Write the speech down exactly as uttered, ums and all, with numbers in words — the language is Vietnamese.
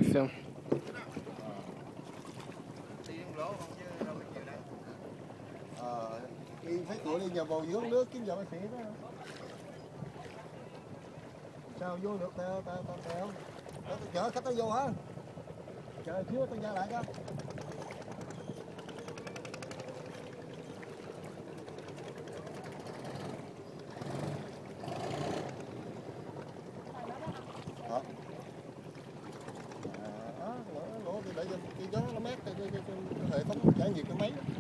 film. Ờ, đi phải tụi đi nhờ vào dưới nước kiếm giờ bác sĩ đó. Sao vô được tao tao tao tao. Chở khách nó vô hả? Chờ xíu tao ra lại cho. Hả? À, lỗ lỗ để cho cái gió nó mát cái hệ thống giải nhiệt cái máy.